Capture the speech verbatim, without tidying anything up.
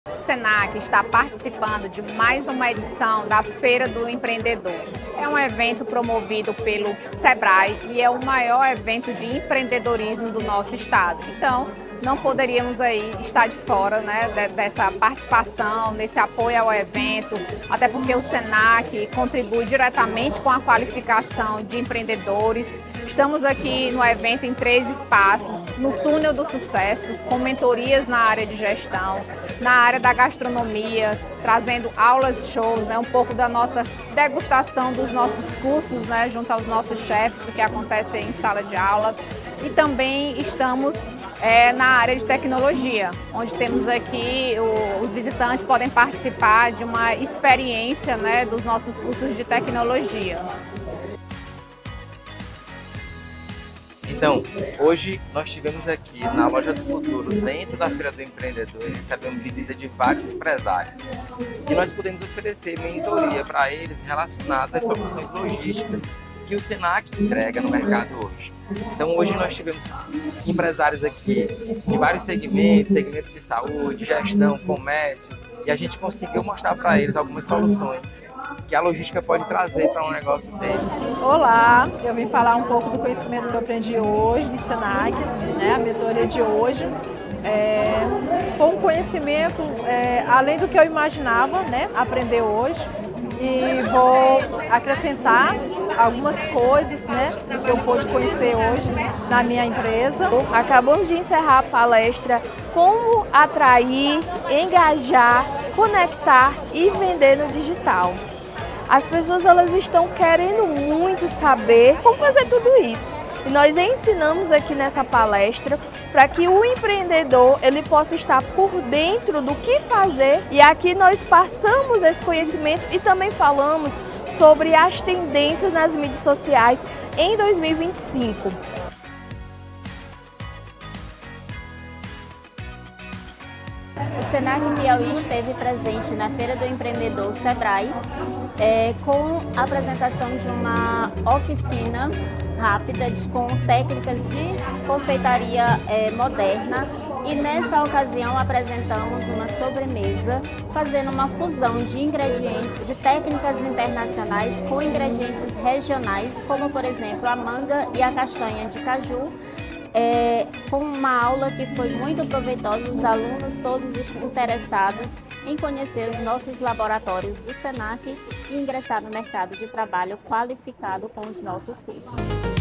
O Senac está participando de mais uma edição da Feira do Empreendedor. É um evento promovido pelo Sebrae e é o maior evento de empreendedorismo do nosso estado. Então, não poderíamos aí estar de fora, né, dessa participação, desse apoio ao evento, até porque o Senac contribui diretamente com a qualificação de empreendedores. Estamos aqui no evento em três espaços: no Túnel do Sucesso, com mentorias na área de gestão, na área da gastronomia, trazendo aulas, shows, né, um pouco da nossa degustação dos nossos cursos, né, junto aos nossos chefes, do que acontece em sala de aula. E também estamos é, na área de tecnologia, onde temos aqui, o, os visitantes podem participar de uma experiência, né, dos nossos cursos de tecnologia. Então, hoje nós estivemos aqui na Loja do Futuro, dentro da Feira do Empreendedor, e recebemos visita de vários empresários. E nós podemos oferecer mentoria para eles relacionadas às soluções logísticas que o Senac entrega no mercado hoje. Então hoje nós tivemos empresários aqui de vários segmentos, segmentos de saúde, gestão, comércio, e a gente conseguiu mostrar para eles algumas soluções que a logística pode trazer para um negócio deles. Olá, eu vim falar um pouco do conhecimento que eu aprendi hoje no Senac, né, a mentoria de hoje. É, foi um conhecimento é, além do que eu imaginava, né, aprender hoje. E vou acrescentar algumas coisas, né, que eu pude conhecer hoje na minha empresa. Acabamos de encerrar a palestra Como Atrair, Engajar, Conectar e Vender no Digital. As pessoas elas estão querendo muito saber como fazer tudo isso. E nós ensinamos aqui nessa palestra para que o empreendedor ele possa estar por dentro do que fazer. E aqui nós passamos esse conhecimento e também falamos sobre as tendências nas mídias sociais em dois mil e vinte e cinco. O Senac Piauí esteve presente na Feira do Empreendedor Sebrae é, com a apresentação de uma oficina rápida de, com técnicas de confeitaria é, moderna, e nessa ocasião apresentamos uma sobremesa fazendo uma fusão de ingredientes, de técnicas internacionais com ingredientes regionais, como por exemplo a manga e a castanha de caju. É, com uma aula que foi muito proveitosa, os alunos todos interessados em conhecer os nossos laboratórios do Senac e ingressar no mercado de trabalho qualificado com os nossos cursos.